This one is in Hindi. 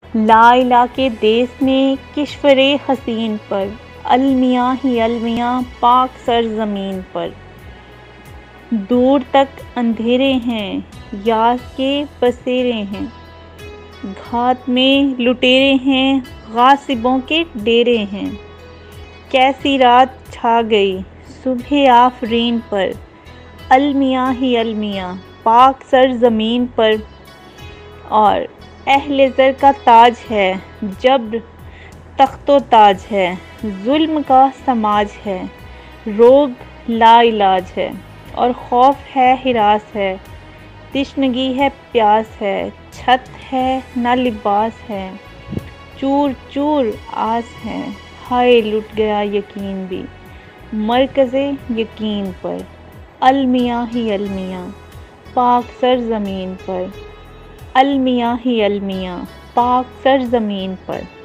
ला इला के देश में किश्वरे हसीन पर, अलमियाँ ही अलमियाँ पाक सरज़मीन पर। दूर तक अंधेरे हैं, यास के बसेरे हैं, घात में लुटेरे हैं, गासिबों के डेरे हैं। कैसी रात छा गई सुबह आफरीन पर, अलमियाँ ही अलमियाँ पाक सरज़मीन पर। और अहले ज़र का ताज है जब्र तख्तो ताज है, जुल्म का समाज है, रोग लाइलाज है और खौफ है हिरास है, तिश्नगी है प्यास है, छत है ना लिबास है, चूर चूर आस है, हाय लुट गया यकीन भी मरकज़े यकीन पर। अलमियाँ ही अलमियाँ पाक सरज़मीन पर, अलमियाँ ही अलमियाँ पाक सरज़मीन पर।